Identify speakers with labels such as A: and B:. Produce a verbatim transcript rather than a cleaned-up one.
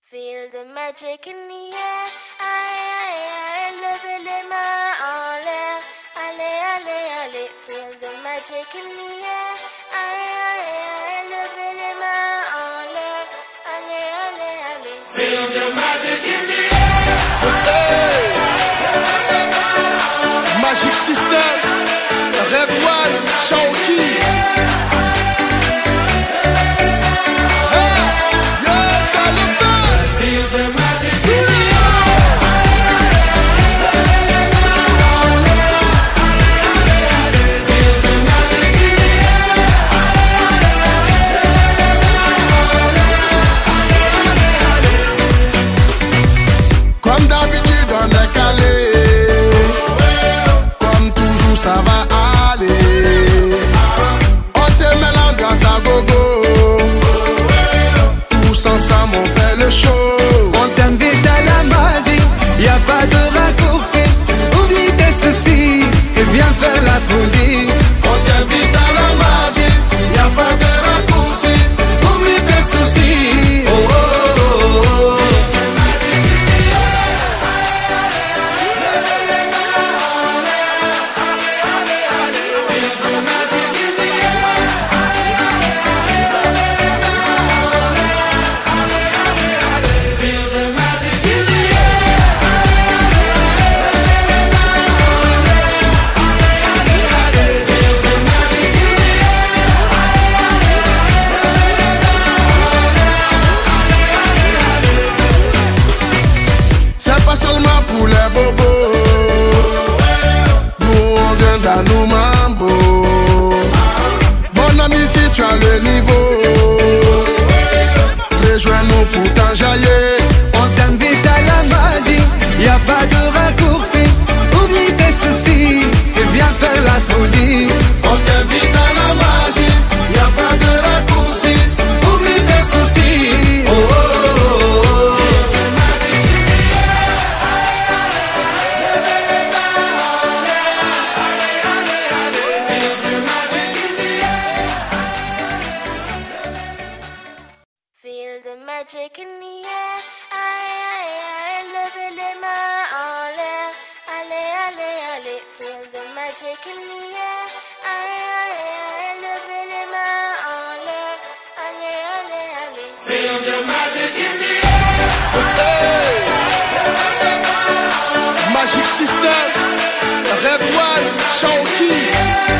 A: Feel the magic in the air. Aïe, aïe, aïe, levez les mains en l'air. Allez, allez, allez. Feel the magic in the air. Aïe, aïe, aïe, levez les mains en l'air. Allez, allez, allez.
B: Feel the magic in the air.
C: Hey. Magic System, Red One, Shaoki. Ça va aller. On te met l'ambiance à gogo. Tous ensemble on fait le show.
D: On t'invite à la magie, y a pas de raccourci. Oublie tes soucis et viens faire la folie.
C: On t'invite à la magie, y a pas de raccourci. Oublie tes soucis. Oh, oh, oh, oh. C'est pas seulement pour les bobos. Nous on vient dans nos mambo. Mon ami, si tu as le niveau, rejoins-nous pour t'enjailler.
D: On t'invite à la magie, y a pas de raccourci. Oublie tes soucis et viens faire la folie.
C: On t'invite à la magie, y a pas de raccourci. Oublie tes soucis. Oh, oh, oh, oh.
A: Feel the magic in the air. Aïe, aïe, aïe, levez les mains en l'air. Allez, allez, allez. Feel the magic in the air. Aïe, aïe, aïe, levez les mains en l'air. Allez, allez, allez.
B: Feel the magic in the air.
C: Hey. Magic System, Red One, Shaoki.